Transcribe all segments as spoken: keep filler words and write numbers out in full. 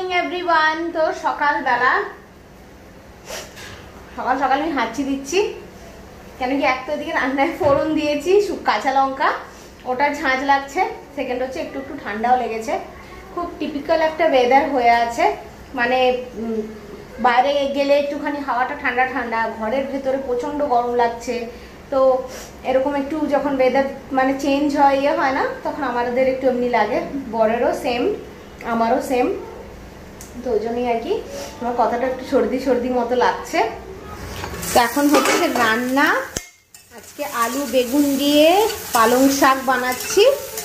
Everyone. তো সকালবেলা সকাল সকাল আমি হাঁচি দিচ্ছি কেন কি এক তো দিকে রান্নায় ফোড়ন দিয়েছি কাঁচা লঙ্কা, ওটা ঝাঁঝ লাগছে। সেকেন্ড হচ্ছে একটু একটু ঠান্ডাও লেগেছে। খুব টিপিক্যাল একটা ওয়েদার হয়ে আছে, মানে বাইরে গেলে একটুখানি হাওয়াটা ঠান্ডা ঠান্ডা, ঘরের ভেতরে প্রচণ্ড গরম লাগছে। তো এরকম একটু যখন ওয়েদার মানে চেঞ্জ হয় ইয়ে হয় না, তখন আমাদের একটু এমনি লাগে। বরেরও সেম, আমারও সেম। তো ওই জন্যই আর কি আমার কথাটা একটু সর্দি সর্দি মতো লাগছে। তো এখন হচ্ছে রান্না, আজকে আলু বেগুন দিয়ে পালং শাক বানাচ্ছি,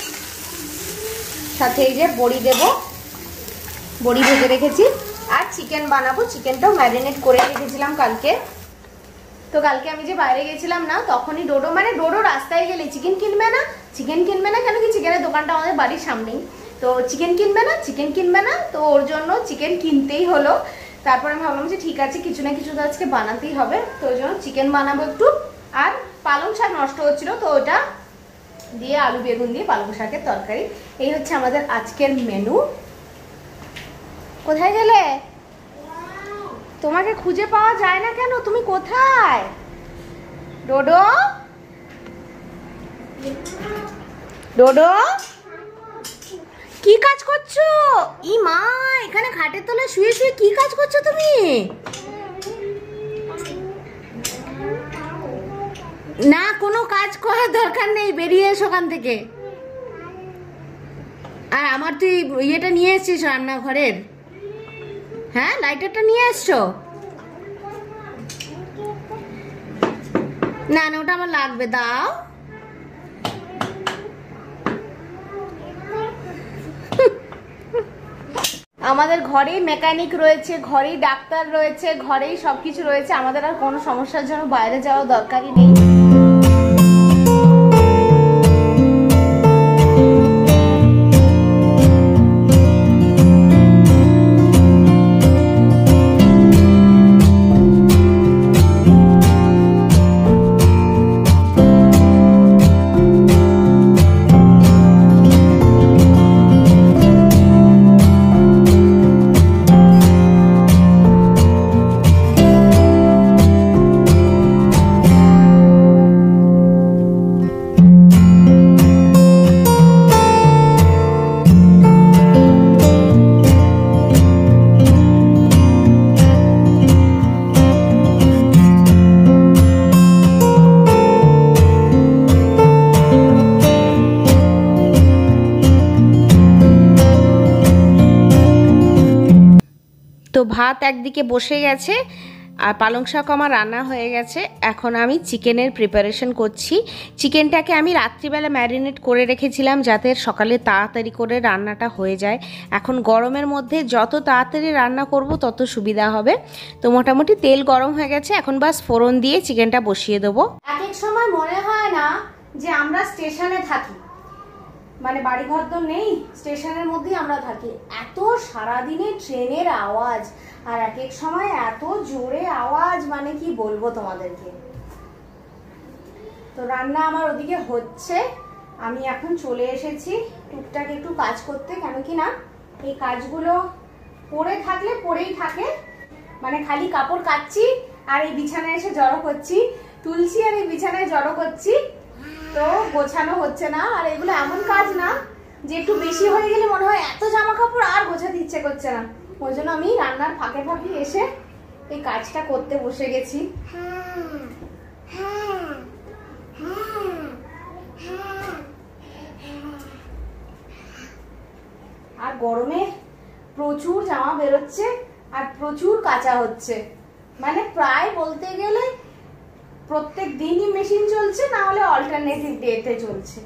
সাথে এই যে বড়ি দেব, বড়ি ভেজে রেখেছি, আর চিকেন বানাবো। চিকেনটাও ম্যারিনেট করে রেখেছিলাম কালকে। তো কালকে আমি যে বাইরে গেছিলাম না, তখনই ডোডো মানে ডোডো রাস্তায় গেলে চিকেন কিনবে না চিকেন কিনবে না কেন কি চিকেনের দোকানটা আমাদের বাড়ির সামনেই, তো চিকেন কিনবে না চিকেন কিনবে না তো ওর জন্য চিকেন কিনতেই হলো। তারপর আমি ভাবলাম যে ঠিক আছে কিছু না কিছু তো আজকে বানাতেই হবে, তো ওই জন্য চিকেন বানাবো একটু। আর পালং শাক নষ্ট হচ্ছিল, তো ওটা দিয়ে আলু বেগুন দিয়ে পালং শাকের তরকারি। এই হচ্ছে আমাদের আজকের মেনু। কোথায় গেলে? তোমাকে খুঁজে পাওয়া যায় না কেন? তুমি কোথায়? ডোডো ডোডো কি কাজ করছো? ই মা, এখানে খাটের তলায় শুয়ে শুয়ে কি কাজ করছো তুমি? না, কোনো কাজ করার দরকার নেই, বেরিয়ে এসো ওখান থেকে। আর আমার তুই ইয়েটা নিয়ে এসছিস রান্নাঘরের? হ্যাঁ, লাইটারটা নিয়ে এসছো? না না, ওটা আমার লাগবে, দাও। আমাদের ঘরেই মেকানিক রয়েছে, ঘরেই ডাক্তার রয়েছে, ঘরেই সবকিছু রয়েছে। আমাদের আর কোনো সমস্যার জন্য বাইরে যাওয়ার দরকারই নেই। তো ভাত একদিকে বসে গেছে আর পালং শাক আমার রান্না হয়ে গেছে। এখন আমি চিকেনের প্রিপারেশন করছি। চিকেনটাকে আমি রাত্রিবেলা ম্যারিনেট করে রেখেছিলাম যাতে সকালে তাড়াতাড়ি করে রান্নাটা হয়ে যায়। এখন গরমের মধ্যে যত তাড়াতাড়ি রান্না করব তত সুবিধা হবে। তো মোটামুটি তেল গরম হয়ে গেছে, এখন বাস ফোড়ন দিয়ে চিকেনটা বসিয়ে দেবো। এক এক সময় মনে হয় না যে আমরা স্টেশনে থাকি, মানে বাড়িঘর তো নেই, স্টেশনের মধ্যেই আমরা থাকি। এত সারাদিনে ট্রেনের আওয়াজ, আর এক এক সময় এত জোরে আওয়াজ, মানে কি বলবো তোমাদেরকে। তো রান্না আমার ওদিকে হচ্ছে, আমি এখন চলে এসেছি টুকটাক একটু কাজ করতে। কেন কি না এই কাজগুলো পড়ে থাকলে পড়েই থাকে, মানে খালি কাপড় কাচ্ছি আর এই বিছানায় এসে জড়ো করছি, তুলছি আর এই বিছানায় জড়ো করছি, তো গোছানো হচ্ছে না। আর এগুলো এমন কাজ না যে একটু বেশি হয়ে গেলে মনে হয় এত জামা কাপড় আর গোছাতে ইচ্ছে করছে না, ওই জন্য আমি রান্নার ফাঁকে ফাঁকে এসে এই কাজটা করতে বসে গেছি। আর গরমে প্রচুর জামা বেরোচ্ছে আর প্রচুর কাঁচা হচ্ছে, মানে প্রায় বলতে গেলে প্রত্যেক দিনই মেশিন চলছে, না হলে অল্টারনেটিভ ডেতে চলছে।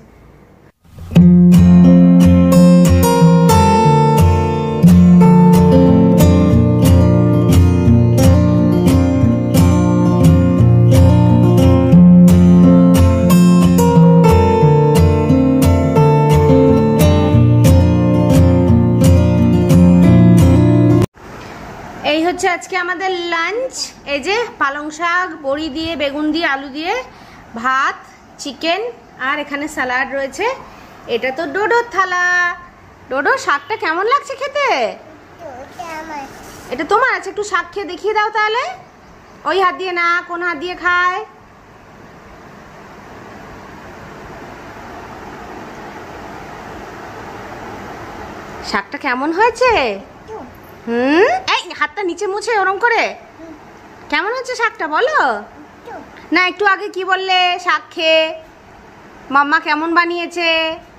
এই হচ্ছে আজকে আমাদের লাঞ্চ। এই যে পালং শাক, বড়ি দিয়ে, বেগুন দিয়ে, আলু দিয়ে ভাত, চিকেন, আর এখানে স্যালাড রয়েছে। এটা তো ডোডোর থালা। ডোডো, শাকটা কেমন লাগছে খেতে? এটা তোমার আছে, একটু শাক খেয়ে দেখিয়ে দাও তাহলে। ওই হাত দিয়ে না, কোন হাত দিয়ে খায়? শাকটা কেমন হয়েছে? হুম, এই হাতটা নিচে মুছে ওরম করে। কেমন হচ্ছে শাকটা বলো না। একটু আগে কি বললে? শাক খেয়ে মাম্মা কেমন বানিয়েছে?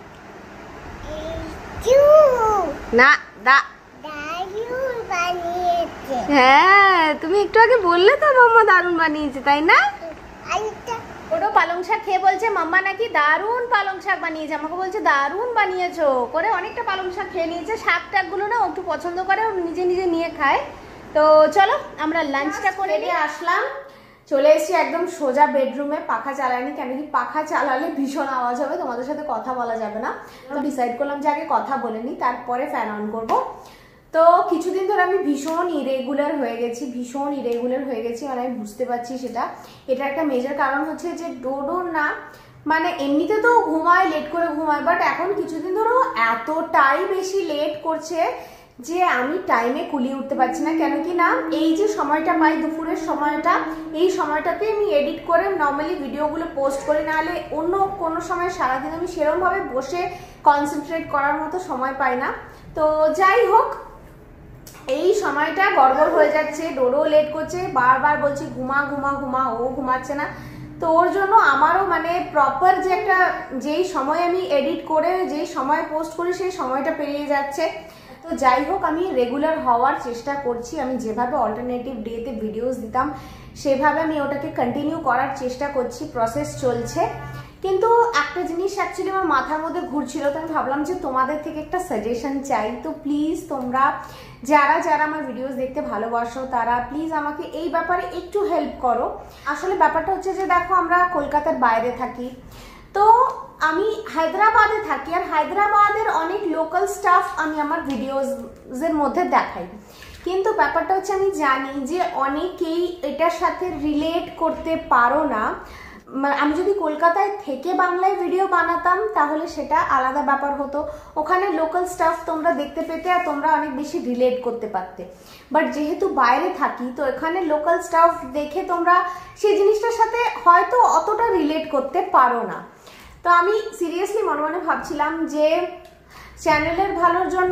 না দা হ্যাঁ, তুমি একটু আগে বললে তো মাম্মা দারুণ বানিয়েছে, তাই না? ওটা পালং শাক খেয়ে বলছে মাম্মা নাকি দারুণ পালং শাক বানিয়েছে। আমাকে বলছে দারুণ বানিয়েছো করে, অনেকটা পালং শাক খেয়ে নিয়েছে। শাক টাকগুলো না একটু পছন্দ করে, ও নিজে নিজে নিয়ে খায়। তো চলো আমরা লাঞ্চটা করে নিয়ে আসলাম, চলে এসেছি একদম সোজা বেডরুমে। পাখা চালাইনি, কেন কি পাখা চালালে ভীষণ আওয়াজ হবে, তোমাদের সাথে কথা বলা যাবে না। তো ডিসাইড করলাম যে আগে কথা বলে নিই, তারপরে ফ্যান অন করবো। তো কিছুদিন ধরে আমি ভীষণ ইরেগুলার হয়ে গেছি, ভীষণ ইরেগুলার হয়ে গেছি, মানে আমি বুঝতে পারছি সেটা। এটা একটা মেজর কারণ হচ্ছে যে ডোডোর না, মানে এমনিতে তো ঘুমায়, লেট করে ঘুমায়, বাট এখন কিছুদিন ধরে এতটাই বেশি লেট করছে যে আমি টাইমে কুলিয়ে উঠতে পারছি না। কেন কি না, এই যে সময়টা পাই দুপুরের সময়টা, এই সময়টাতে আমি এডিট করে নর্মালি ভিডিওগুলো পোস্ট করি, নাহলে অন্য কোনো সময় সারাদিন আমি সেরকমভাবে বসে কনসেন্ট্রেট করার মতো সময় পাই না। তো যাই হোক, এই সময়টা গড়বড় হয়ে যাচ্ছে, ডোডো লেট করছে, বারবার বলছি ঘুমা ঘুমা ঘুমা, ও ঘুমাচ্ছে না। তো ওর জন্য আমারও মানে প্রপার যে একটা যেই সময় আমি এডিট করে যেই সময় পোস্ট করি সেই সময়টা পেরিয়ে যাচ্ছে। তো যাই হোক, আমি রেগুলার হওয়ার চেষ্টা করছি। আমি যেভাবে অল্টারনেটিভ ডেতে ভিডিওস দিতাম সেভাবে আমি ওটাকে কন্টিনিউ করার চেষ্টা করছি, প্রসেস চলছে। কিন্তু একটা জিনিস অ্যাকচুয়ালি আমার মাথার মধ্যে ঘুরছিল, তো আমি ভাবলাম যে তোমাদের থেকে একটা সাজেশন চাই। তো প্লিজ তোমরা যারা যারা আমার ভিডিওস দেখতে ভালোবাসো তারা প্লিজ আমাকে এই ব্যাপারে একটু হেল্প করো। আসলে ব্যাপারটা হচ্ছে যে দেখো, আমরা কলকাতার বাইরে থাকি, তো আমি হায়দ্রাবাদে থাকি, আর হায়দ্রাবাদের অনেক লোকাল স্টাফ আমি আমার ভিডিওসের মধ্যে দেখাই। কিন্তু ব্যাপারটা হচ্ছে আমি জানি যে অনেকেই এটার সাথে রিলেট করতে পারো না। আমি যদি কলকাতায় থেকে বাংলায় ভিডিও বানাতাম তাহলে সেটা আলাদা ব্যাপার হতো, ওখানে লোকাল স্টাফ তোমরা দেখতে পেতে আর তোমরা অনেক বেশি রিলেট করতে পারতে। বাট যেহেতু বাইরে থাকি, তো এখানে লোকাল স্টাফ দেখে তোমরা সেই জিনিসটার সাথে হয়তো অতটা রিলেট করতে পারো না। তো আমি সিরিয়াসলি মনে মনে ভাবছিলাম যে চ্যানেলের ভালোর জন্য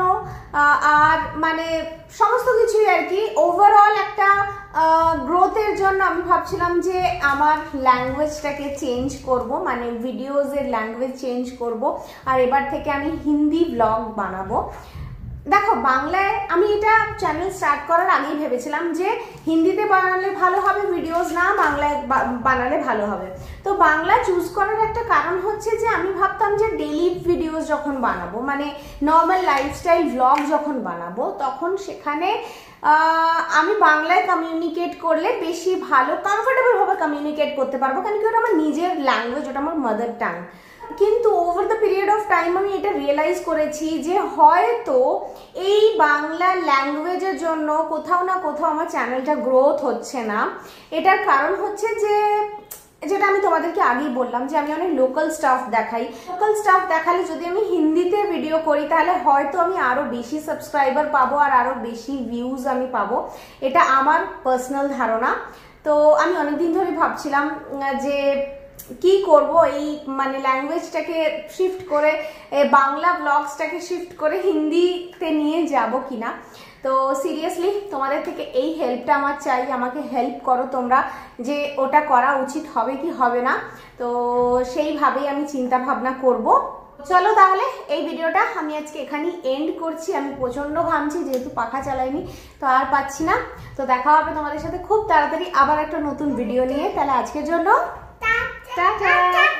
আর মানে সমস্ত কিছুই আর কি, ওভারঅল একটা গ্রোথের জন্য আমি ভাবছিলাম যে আমার ল্যাঙ্গুয়েজটাকে চেঞ্জ করব, মানে ভিডিওজের ল্যাঙ্গুয়েজ চেঞ্জ করব, আর এবার থেকে আমি হিন্দি ব্লগ বানাবো। দেখো, বাংলায় আমি এটা চ্যানেল স্টার্ট করার আগেই ভেবেছিলাম যে হিন্দিতে বানালে ভালো হবে ভিডিওস, না বাংলায় বানালে ভালো হবে। তো বাংলা চুজ করার একটা কারণ হচ্ছে যে আমি ভাবতাম যে ডেইলি ভিডিওস যখন বানাবো, মানে নর্মাল লাইফস্টাইল ব্লগ যখন বানাবো, তখন সেখানে আমি বাংলায় কমিউনিকেট করলে বেশি ভালো কমফোর্টেবল ভাবে কমিউনিকেট করতে পারবো, কারণ কি ওটা আমার নিজের ল্যাঙ্গুয়েজ, ওটা আমার মাদার টাং। কিন্তু over the period of time আমি এটা রিয়েলাইজ করেছি যে হয়তো এই বাংলা ল্যাঙ্গুয়েজের জন্য কোথাও না কোথাও আমার চ্যানেলটা গ্রোথ হচ্ছে না। এটার কারণ হচ্ছে যে যেটা আমি তোমাদেরকে আগেই বললাম যে আমি অনেক লোকাল স্টাফ দেখাই। লোকাল স্টাফ দেখালে যদি আমি হিন্দিতে ভিডিও করি তাহলে হয়তো আমি আরো বেশি সাবস্ক্রাইবার পাবো আর আরো বেশি ভিউজ আমি পাবো, এটা আমার পার্সোনাল ধারণা। তো আমি অনেকদিন ধরে ভাবছিলাম যে কি করব, এই মানে ল্যাঙ্গুয়েজটাকে শিফট করে বাংলা ব্লগসটাকে শিফট করে হিন্দিতে নিয়ে যাব কিনা। তো সিরিয়াসলি তোমাদের থেকে এই হেল্পটা আমার চাই, আমাকে হেল্প করো তোমরা যে ওটা করা উচিত হবে কি হবে না। তো সেইভাবেই আমি চিন্তা ভাবনা করব। চলো তাহলে এই ভিডিওটা আমি আজকে এখানেই এন্ড করছি। আমি প্রচন্ড ঘামছি যেহেতু পাখা চালাইনি, তো আর পাচ্ছি না। তো দেখা হবে তোমাদের সাথে খুব তাড়াতাড়ি আবার একটা নতুন ভিডিও নিয়ে। তাহলে আজকের জন্য টাটা।